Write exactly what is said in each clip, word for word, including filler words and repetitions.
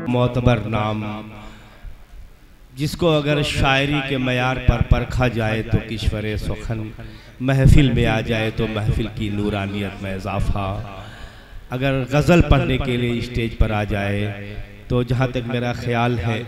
मोतबर नाम, जिसको अगर शायरी के मयार पर परखा जाए तो किश्वरे सुखन, महफिल में आ जाए तो महफिल की नूरानियत में इजाफा। अगर गज़ल पढ़ने के लिए स्टेज पर आ जाए तो जहाँ तक मेरा ख्याल है,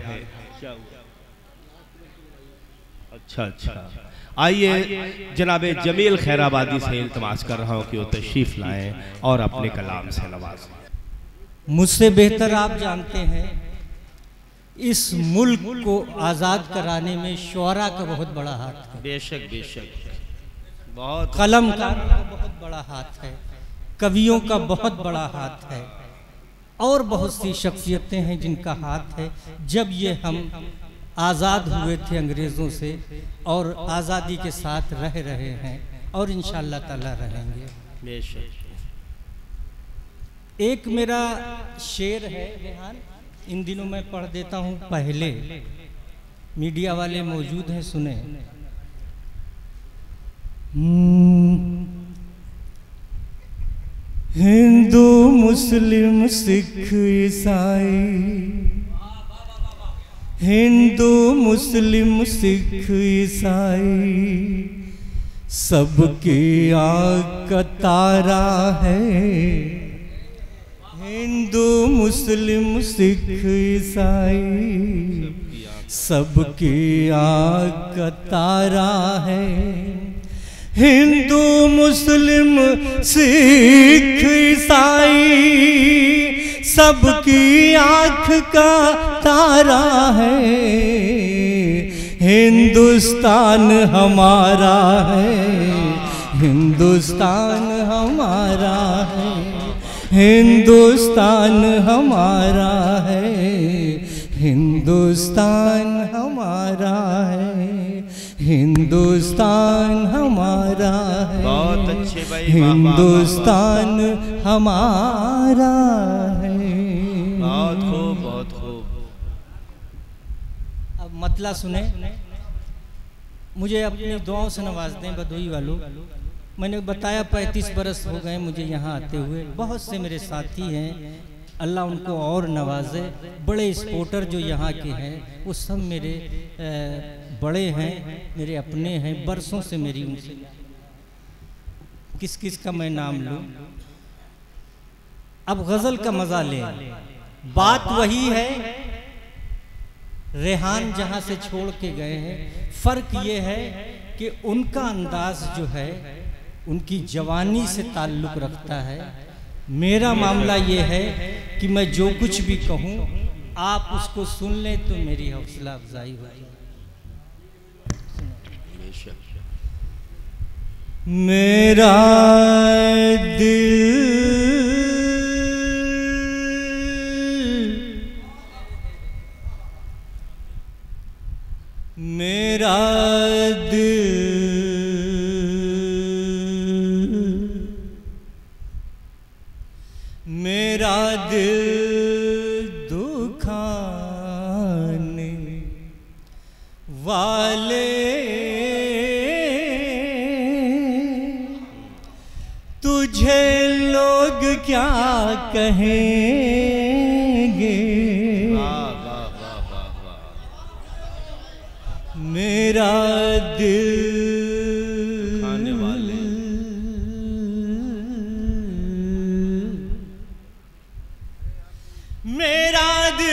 अच्छा अच्छा आइए जनाबे जमील खैराबादी से इल्तमास कर रहा हूँ कि वो तशरीफ़ लाएं और अपने कलाम से नवाजें। मुझसे बेहतर आप जानते हैं इस मुल्क को आज़ाद कराने में शुअरा का बहुत बड़ा हाथ है। बेशक बेशक, बहुत कलमकारों का बहुत बड़ा हाथ है, कवियों का बहुत बड़ा हाथ है, और बहुत सी शख्सियतें हैं जिनका हाथ है। जब ये हम आज़ाद हुए थे अंग्रेज़ों से और आज़ादी के साथ रह रहे हैं और इंशाअल्लाह ताला रहेंगे। बेशक। एक मेरा शेर है रेहान, इन दिनों मैं पढ़ देता हूँ। पहले मीडिया वाले मौजूद हैं, सुने। हिंदू मुस्लिम सिख ईसाई, हिंदू मुस्लिम सिख ईसाई, सबकी आँख का तारा है। हिंदू मुस्लिम सिख ईसाई, सबकी आँख का तारा है। हिंदू मुस्लिम सिख ईसाई, सबकी आँख का तारा है। हिंदुस्तान हमारा है, हिंदुस्तान हमारा है, हिंदुस्तान हमारा है, हिंदुस्तान हमारा है, हिंदुस्तान हमारा है। बहुत अच्छे भाई, हिंदुस्तान हमारा है। बहुत खूब बहुत खूब। अब मतला सुने, मुझे अपनी दुआओं से नवाज दें बदोई वालों। मैंने बताया पैंतीस बरस हो गए मुझे यहाँ आते हुए। बहुत से मेरे साथी हैं, अल्लाह उनको और नवाजे। बड़े स्पोर्टर जो यहाँ के हैं वो सब मेरे बड़े हैं, मेरे अपने हैं। बरसों से मेरी उनसे, किस किस का मैं नाम लूँ। अब गज़ल का मज़ा लें। बात वही है, रेहान जहाँ से छोड़ के गए हैं। फ़र्क ये है कि उनका अंदाज़ जो है उनकी जवानी से ताल्लुक़ रखता है। मेरा मामला ये है कि मैं जो कुछ भी कहूँ आप उसको सुन लें तो मेरी हौसला अफजाई हो जाए। मेरा दिल मेरा दिल मेरा दिल दुखाने वाले तुझे लोग क्या कहेंगे। मेरा दिल खाने वाले मेरा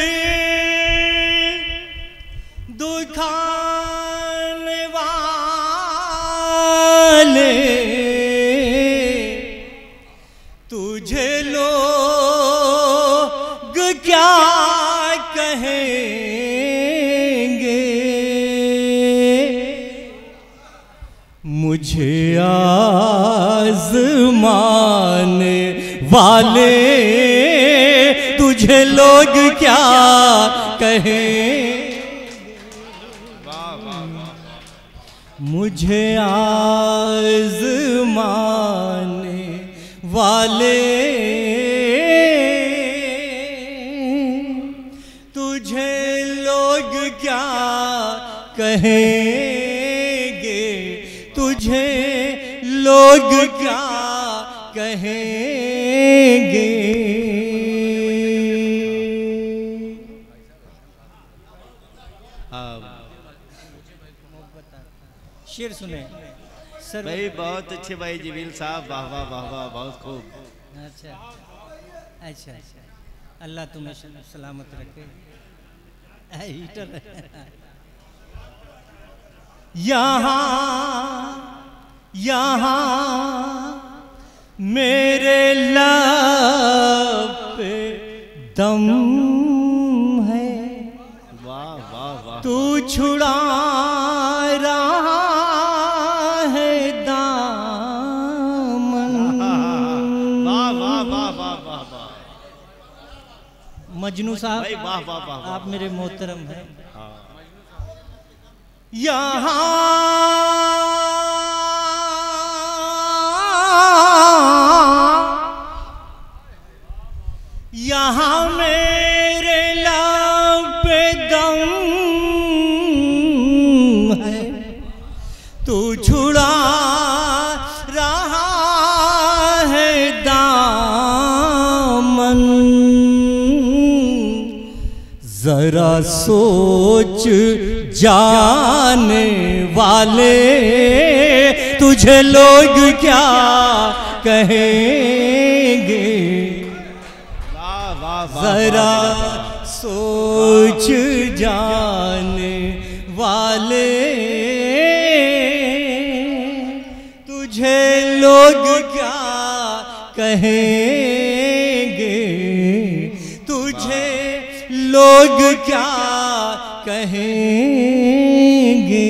दिल दुखाने वाले तुझे लोग क्या कहेंगे। मुझे आज़माने वाले तुझे लोग क्या कहें। मुझे आज़माने वाले तुझे लोग क्या कहेंगे। तुझे लोग क्या कहेंगे। शेर सुने सर भाई बहुत अच्छे भाई जमील साहब, वाह वाह वाह वाह, बहुत खूब। अच्छा अच्छा अच्छा, अल्लाह तुम्हें सलामत रखे। हीटर यहाँ यहाँ मेरे लब पे दम है, वाह वाह वाह, तू छुड़ा रहा है दामन। वाह वाह वाह वाह वाह वाह, मजनू साहब भाई वाह वाह वाह, आप मेरे मोहतरम हैं। हाँ। यहाँ यहाँ मेरे लब पे दम है, तू छुड़ा रहा है दामन। जरा सोच जाने वाले, तुझे लोग क्या कहेंगे। जरा सोच जाने वाले, तुझे लोग क्या कहेंगे, तुझे लोग क्या कहेंगे।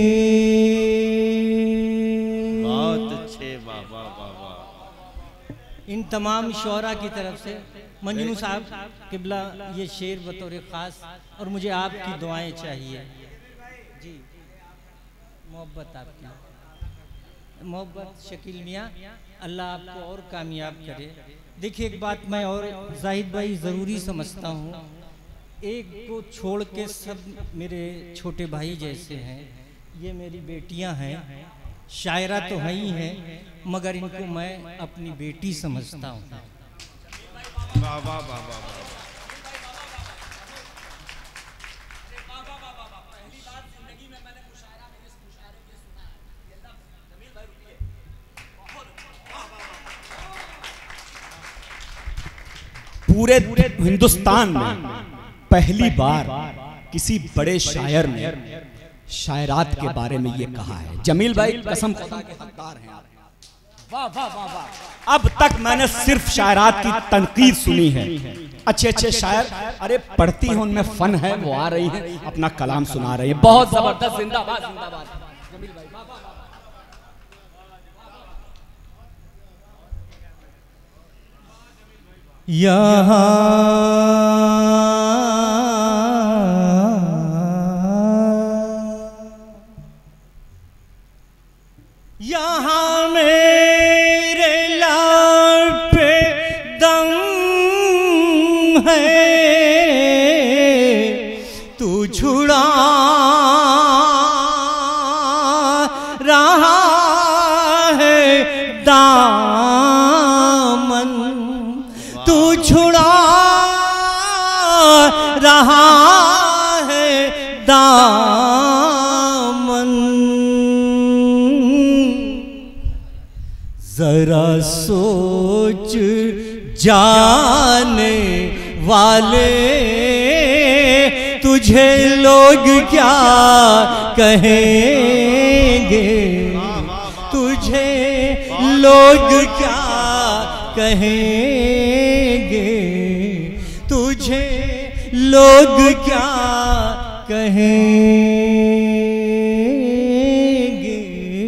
बहुत अच्छे, वाह वाह वाह वाह। इन तमाम शोरा की तरफ से मंजनू साहब किबला ये शेर बतौर ख़ास, और मुझे आपकी दुआएं चाहिए जी। मोहब्बत आपकी, मोहब्बत शकील मियाँ, अल्लाह आपको और कामयाब करे। देखिए एक बात मैं और जाहिद भाई ज़रूरी समझता हूँ, एक को छोड़ के सब मेरे छोटे भाई जैसे हैं। ये मेरी बेटियाँ हैं, शायरा तो हैं ही हैं, मगर इनको मैं अपनी बेटी समझता हूँ। वाह वाह वाह वाह, पूरे हिंदुस्तान में पहली बार किसी बड़े शायर ने शायरात के बारे में ये कहा है। जमील भाई कसम खुदा के हकदार हैं आप। वाह वाह वाह वाह। अब तक मैंने सिर्फ शायरात की तनकीद सुनी है। अच्छे अच्छे शायर, अरे पढ़ती हैं उनमें फन है, वो आ रही हैं अपना कलाम सुना रही है, बहुत जबरदस्त। जिंदाबाद जिंदाबाद जमील भाई, वाह वाह। यहाँ यहाँ मेरे लाल पे दम है, तू छुड़ा रहा है दामन, तू छुड़ा रहा है दामन। जरा सोच जाने वाले, तुझे लोग क्या कहेंगे, तुझे लोग क्या कहेंगे, तुझे लोग क्या कहेंगे।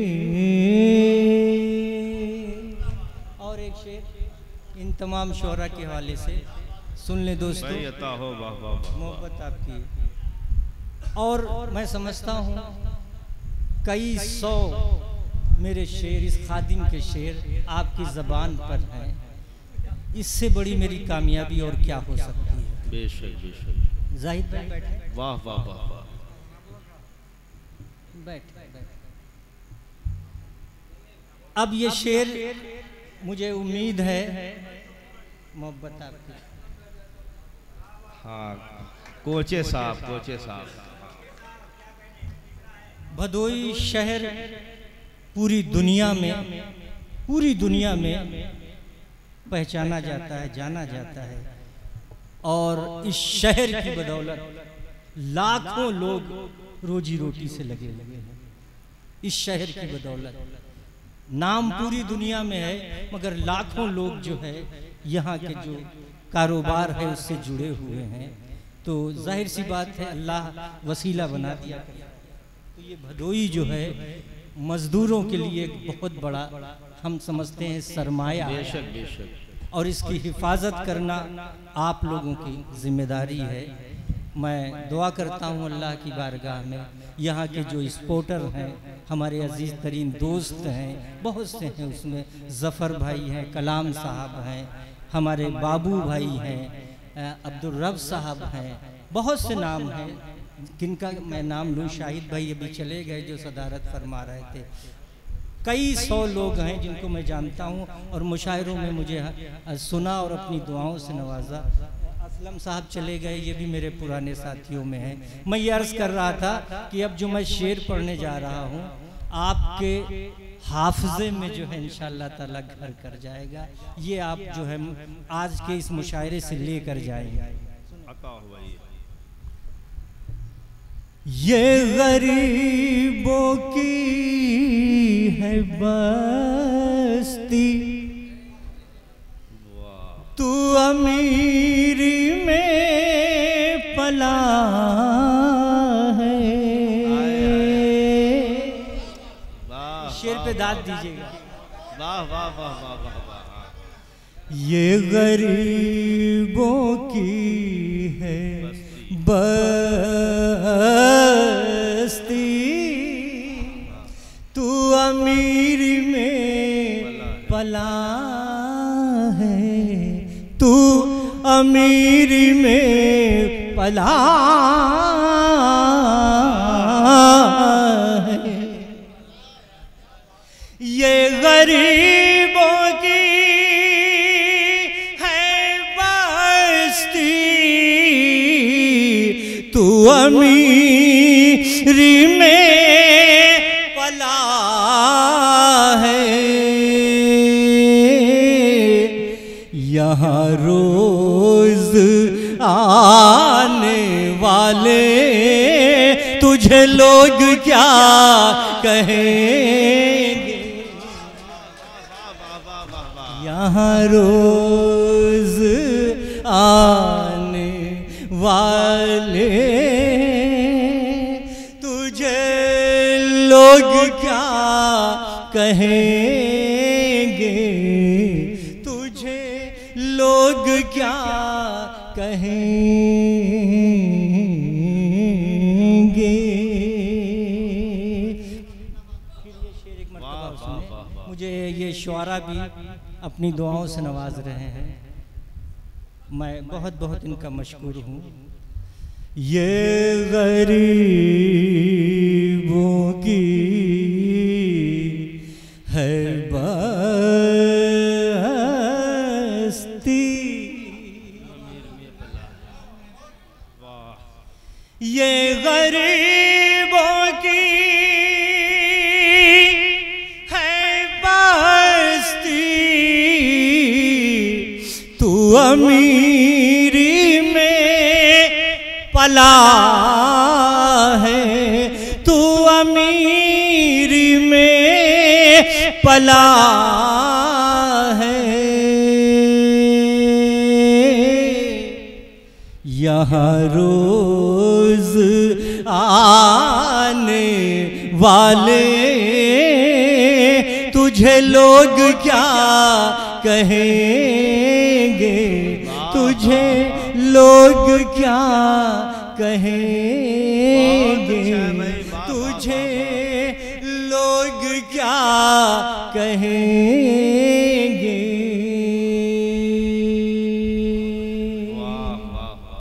और एक शेर इन तमाम शोरा के हवाले से सुन ले दोस्तों। भाई अता हो, वाह वाह वाह। मोहब्बत आपकी। और मैं समझता हूँ कई सौ मेरे शेर, इस खादिम के शेर आपकी ज़बान पर हैं। इससे बड़ी मेरी कामयाबी और क्या हो सकती है। बेशक बेशक। जाहिद भाई बैठे, वाह वाह वाह वाह। बैठ बैठ। अब ये शेर मुझे उम्मीद है मोहब्बत आपकी। हाँ, कोचे साहब, कोचे साहब। भदोई शहर पूरी दुनिया में पूरी दुनिया में पहचाना जाता है, जाना जाता है, और इस शहर की बदौलत लाखों लोग रोजी रोटी से लगे हुए हैं। इस शहर की बदौलत नाम पूरी दुनिया में है, मगर लाखों लोग जो है यहाँ के जो कारोबार है उससे जुड़े हुए हैं। तो जाहिर सी बात है अल्लाह वसीला बना दिया। तो ये भदोई जो है मजदूरों के लिए एक बहुत बड़ा हम समझते हैं सरमाया, बेशक बेशक, और इसकी हिफाजत करना आप लोगों की जिम्मेदारी है। मैं दुआ करता हूँ अल्लाह की बारगाह में, यहाँ के जो स्पोर्टर हैं, हमारे अजीज़ तरीन दोस्त हैं, बहुत से हैं, उसमें ज़फ़र भाई हैं, कलाम साहब हैं, हमारे बाबू भाई हैं, अब्दुल रब साहब हैं, बहुत से नाम हैं किनका मैं नाम लूँ। शाहिद भाई अभी चले गए जो सदारत फरमा रहे थे। कई सौ लोग हैं जिनको मैं जानता हूँ और मुशायरों में मुझे सुना और अपनी दुआओं से नवाजा। असलम साहब चले गए, ये भी मेरे पुराने साथियों में हैं। मैं ये अर्ज़ कर रहा था कि अब जो मैं शेर पढ़ने जा रहा हूँ आपके हाफजे में जो है इंशाअल्लाह ताला घर कर जाएगा। ये आप जो है आज के इस मुशायरे से लेकर जाएंगे। ये गरीबों की है बस्ती, तू अमीरी में पला है। शेर पे दाद दीजिएगा। वाह वाह वाह वाह वाह वाह। ये गरीबों की है बस्ती, तू अमीरी में पला है, तू अमीरी में पला है। ये गरीबों की है बस्ती, तू अमीरी में पला है। यहाँ रोज आने वाले तुझे लोग क्या कहेंगे। यहाँ रोज आने वाले तुझे लोग क्या कहेंगे, तुझे लोग क्या कहेंगे। फिर ये शेर एक मर्तबा सुने। मुझे ये शुआरा भी अपनी दुआओं से नवाज रहे हैं, मैं बहुत बहुत इनका मशकूर हूँ। ये गरीबों की है बस्ती, ये गरीबों की है बस्ती, तू अमीरी में पला है, तू अमीरी में पला है। यहाँ रोज आने वाले तुझे लोग क्या कहेंगे, तुझे लोग क्या कहेंगे, तुझे लोग क्या कहेंगे।